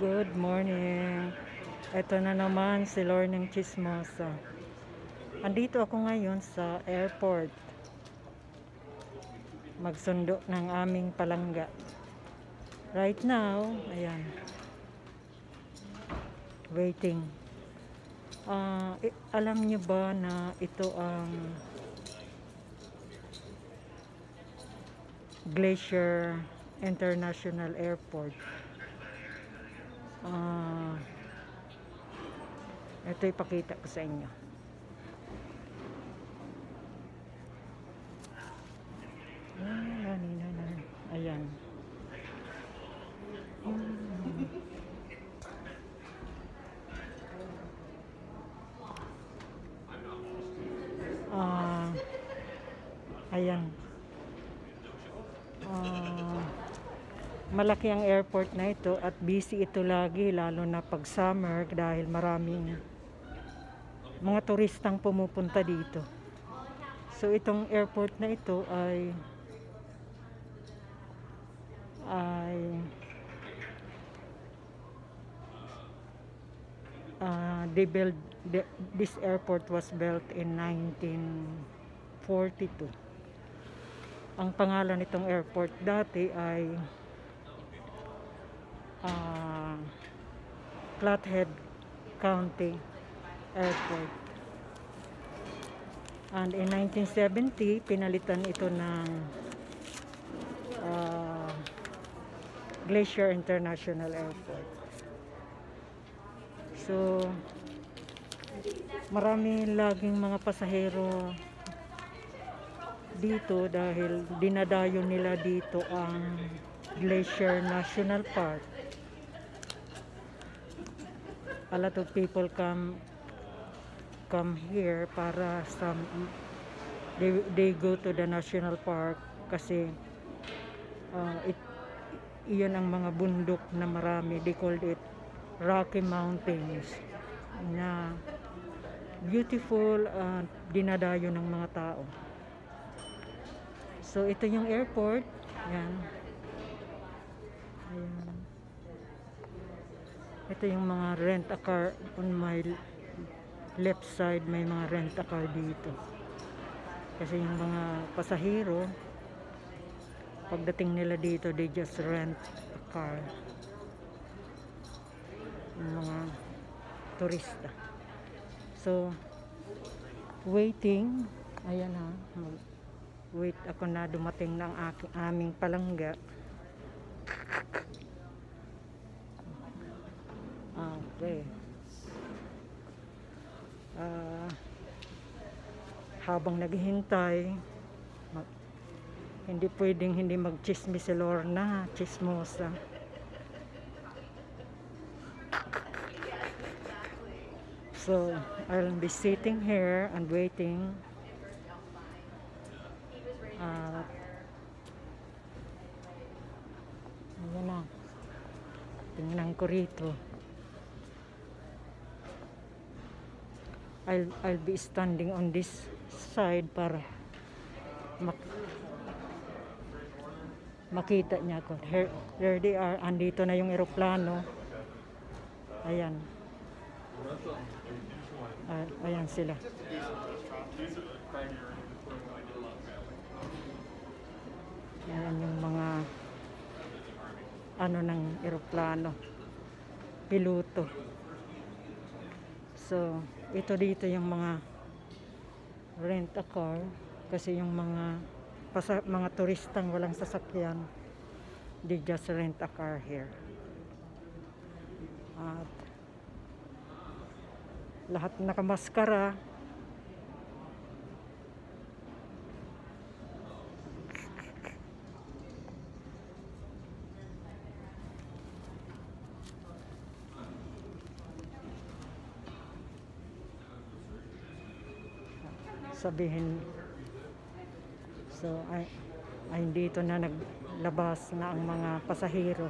Good morning. Ito na naman si Lorning Chismosa. Andito ako ngayon sa airport. Magsundo ng aming palangga. Right now, ayan. Waiting. Alam niyo ba na ito ang Glacier International Airport? Ito ipakita ko sa inyo. Ayan. Ayan. Malaki ang airport na ito at busy ito lagi, lalo na pag summer dahil maraming mga turistang pumupunta dito. So itong airport na ito ay this airport was built in 1942. Ang pangalan nitong airport dati ay Flathead County Airport. And in 1970, pinalitan ito ng Glacier International Airport. So, marami laging mga pasahero dito dahil dinadayo nila dito ang Glacier National Park. A lot of people come here para they go to the national park kasi iyan ang mga bundok na marami. They called it Rocky Mountains na beautiful, dinadayo ng mga tao. So ito yung airport. Yan. Ayan. Ito yung mga rent a car on my left side. May mga rent a car dito kasi yung mga pasahero pagdating nila dito they just rent a car, yung mga turista. So waiting. Ayan ha, wait ako na dumating ng aming palangga. Okay. Habang naghihintay, hindi pwedeng hindi magchismis si Lorna, chismosa. So, I'll be sitting here and waiting. Ayan na. Tingnan ko rito. I'll be standing on this side para makita niya ako. Here they are. Andito na yung eroplano. Ayan. Ayan sila. Ayan yung mga ng eroplano. Piloto. So, ito dito yung mga rent a car kasi yung mga turistang walang sasakyan, they just rent a car here. At lahat nakamaskara. Sabihin, so ay dito na naglabas na ang mga pasahero.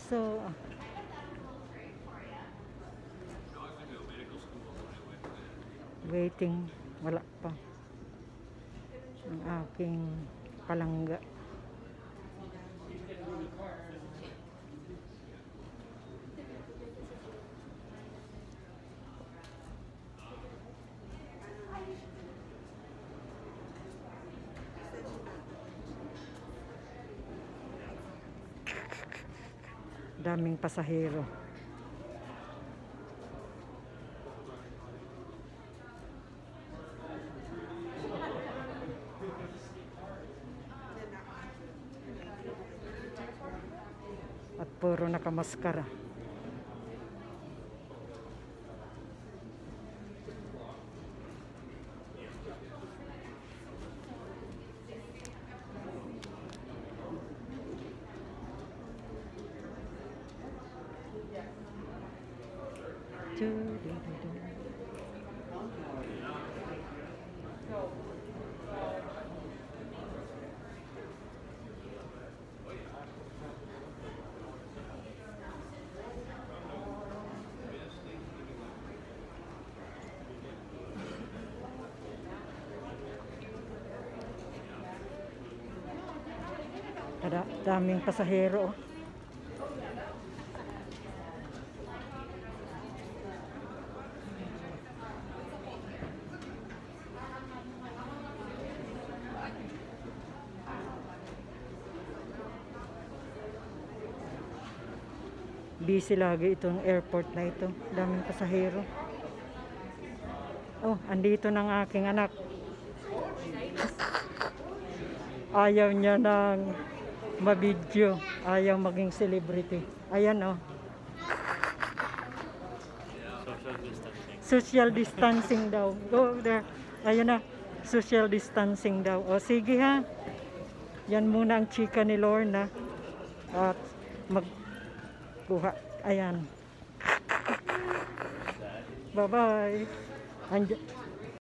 So, waiting. Wala pa. Ang aking palangga. Daming pasahero. At puro nakamaskara. Daming pasahero. Busy lagi itong airport na ito. Daming pasahero. Oh, andito ng aking anak. Ayaw niya ng mabidyo. Ayaw maging celebrity. Ayan, oh. Social distancing daw. Go there. Ayan na. Social distancing daw. O, sige ha. Yan muna ang chika ni Lorna. At magkuha. Ayan. Bye-bye.